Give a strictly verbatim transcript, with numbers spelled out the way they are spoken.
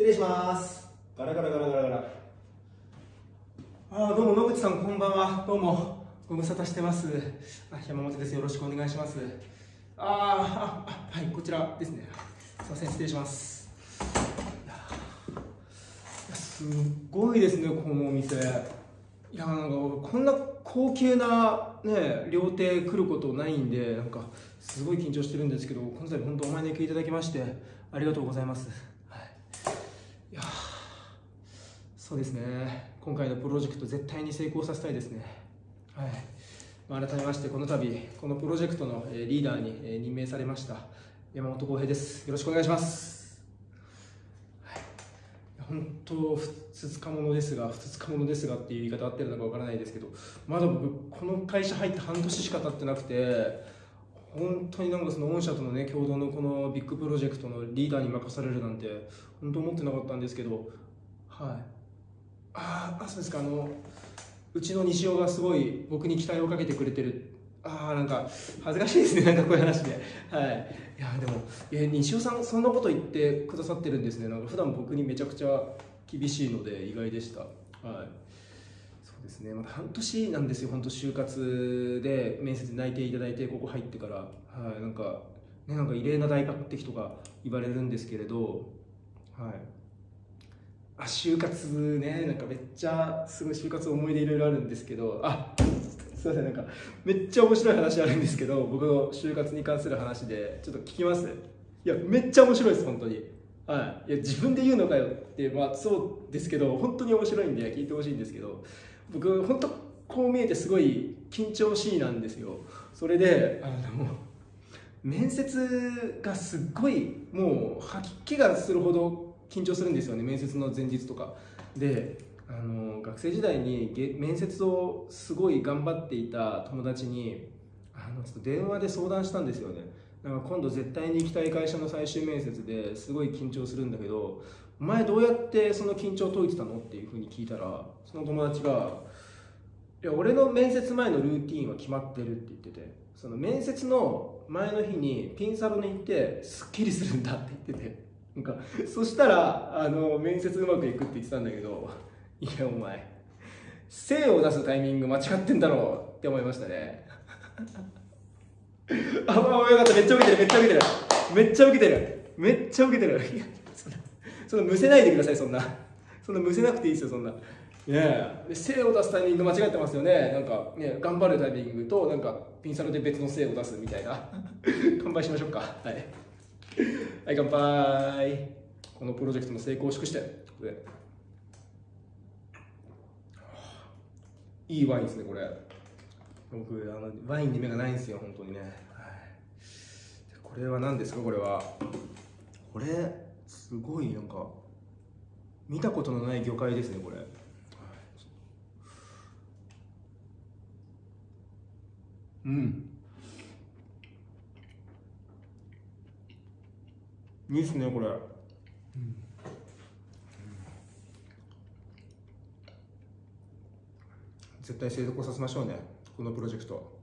失礼します。ガラガラガラガラガラ。ああ、どうも野口さん、こんばんは。どうもご無沙汰してます。あ、山本です。よろしくお願いします。あーあ、はい、こちらですね。すいません、失礼します。いや、すっごいですね、このお店。いや、なんかこんな高級なね料亭来ることないんで、なんかすごい緊張してるんですけど、今回本当お招きいただきましてありがとうございます。はい、いや、そうですね、今回のプロジェクト絶対に成功させたいですね。はい、まあ、改めましてこの度このプロジェクトのリーダーに任命されました山本浩平です。よろしくお願いします。本当ふつつかものですが、ふつつかものですがっていう言い方合ってるのかわからないですけど、まだ僕この会社入って半年しか経ってなくて、本当になんかその御社とのね共同のこのビッグプロジェクトのリーダーに任されるなんて本当思ってなかったんですけど、はい、ああ、そうですか。あのうちの西尾がすごい僕に期待をかけてくれてる。ああ、なんか恥ずかしいですね、なんかこういう話で。はい、いやでも、え西尾さんそんなこと言ってくださってるんですね。なんか普段僕にめちゃくちゃ厳しいので意外でした。はい、そうですね、まだ半年なんですよ。本当就活で面接内定いただいてここ入ってから、はい、なんかね、なんか異例な大学的とか言われるんですけれど、はい、あ、就活ね、なんかめっちゃすごい就活思い出いろいろあるんですけど、あ、すいません、なんかめっちゃ面白い話あるんですけど、僕の就活に関する話でちょっと聞きます。いや、めっちゃ面白いです、本当に。はい、いや自分で言うのかよって、まあそうですけど、本当に面白いんで聞いてほしいんですけど、僕本当こう見えてすごい緊張しいなんですよ。それであの面接がすっごいもう吐き気がするほど緊張するんですよね、面接の前日とかで。あの学生時代に面接をすごい頑張っていた友達にあのちょっと電話で相談したんですよね。なんか今度絶対に行きたい会社の最終面接ですごい緊張するんだけど、お前どうやってその緊張を解いてたのっていうふうに聞いたら、その友達が「いや、俺の面接前のルーティンは決まってる」って言ってて、その面接の前の日にピンサロに行ってすっきりするんだって言ってて、なんかそしたらあの面接うまくいくって言ってたんだけど、いやお前精を出すタイミング間違ってんだろうって思いましたね。あ、まあ、よかった。めっちゃ受けてる、めっちゃ受けてる、めっちゃ受けてる、めっちゃ受けてる。いや、そんなそのむせないでください。そんなそんなむせなくていいですよ、そんな。ね、精を出すタイミング間違ってますよね。なんかね、頑張るタイミングとなんかピンサロで別の精を出すみたいな。乾杯しましょうか。はい、はい、乾杯。このプロジェクトの成功を祝して、いいワインですね、これ。僕あのワインに目がないんですよ、本当にね。はい、これは何ですか、これは。これすごいなんか見たことのない魚介ですね、これ。はい、うん、いいっすね、これ。うん、絶対成功させましょうね、このプロジェクト。